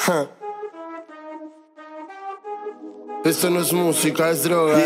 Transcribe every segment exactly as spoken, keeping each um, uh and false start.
Ja. Esto no es música, es droga.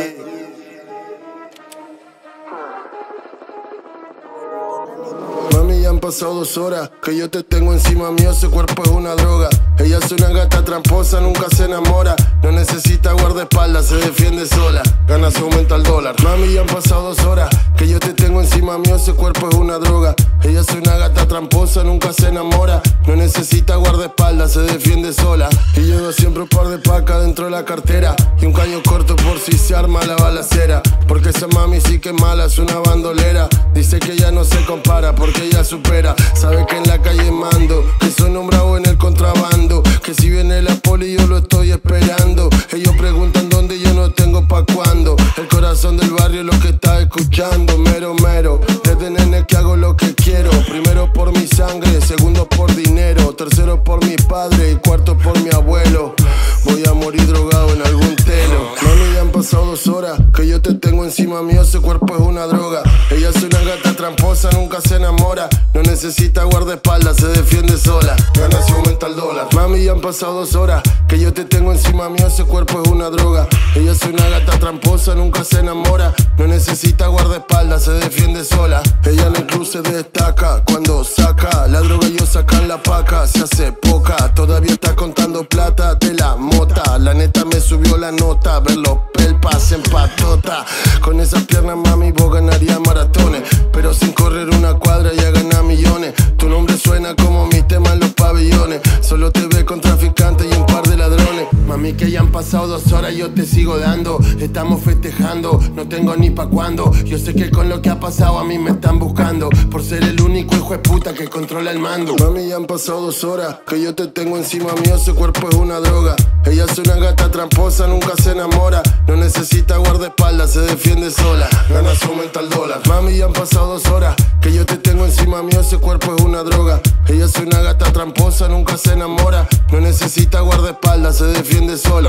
Mami, ya han pasado dos horas que yo te tengo encima mío, ese cuerpo es una droga. Ella es una gata tramposa, nunca se enamora. No necesita guardaespaldas, se defiende sola. Ganas aumenta el dólar. Mami, ya han pasado dos horas que yo te tengo encima mío, ese cuerpo es una droga. Ella es una gata tramposa, nunca se enamora. No necesita guardaespaldas, se defiende sola. Y llevo siempre un par de pacas dentro de la cartera y un caño corto por si se arma la balacera. Porque esa mami sí que es mala, es una bandolera. Dice que ella no se compara porque ella supera. Sabe que en la calle mando, que soy un bravo en el contrabando. Que si viene la poli yo lo estoy esperando. Ellos preguntan dónde, yo no tengo pa' cuándo. El corazón del barrio es lo que está escuchando. Mero, mero, desde nene que hago lo que quiero. Primero por mi sangre, segundo por dinero, tercero por mi padre y cuarto por mi abuelo. Voy a morir drogado en algún telo. Mami, ya han pasado dos horas que yo te tengo encima mío, ese cuerpo es una droga. Ella es una gata tramposa, nunca se enamora. No necesita guardaespaldas, se defiende sola. Gana si aumenta el dólar. Mami, ya han pasado dos horas que yo te tengo encima mío, ese cuerpo es una droga. Ella es una gata tramposa, nunca se enamora. No necesita guardaespaldas, se defiende sola. Ella en el club se destaca cuando saca la droga, ellos sacan la paca. Se hace poca, todavía está contando plata de la mota. La neta me subió la nota, ver los pelpas en patota. Con esas piernas, mami, vos ganarías maratones, pero sin correr una cuadra ya ganas millones. Tu nombre suena como mi tema en los pabellones. Solo te ve con traficantes y un par de ladrones. Mami, que ya han pasado dos horas, yo te sigo dando. Estamos festejando, no tengo ni pa' cuándo. Yo sé que con lo que ha pasado a mí me están buscando, por ser el único hijo de puta que controla el mando. Mami, ya han pasado dos horas que yo te tengo encima mío, ese cuerpo es una droga. Ella es una gata tramposa, nunca se enamora. No necesita guardaespaldas, se defiende sola. Gana si aumenta el dólar. Mami, ya han pasado dos horas que yo te tengo encima mío, ese cuerpo es una droga. Ella es una gata tramposa, nunca se enamora. No necesita guardaespaldas, se defiende sola.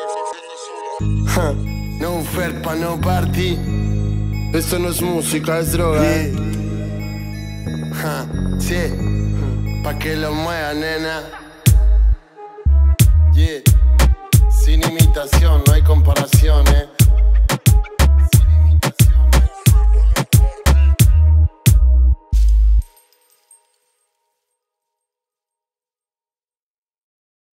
Ja. No fair pa' no party. Esto no es música, es droga. Yeah. Ja. Sí. Pa' que lo mueva, nena. Yeah. Sin imitación, no hay comparación, eh.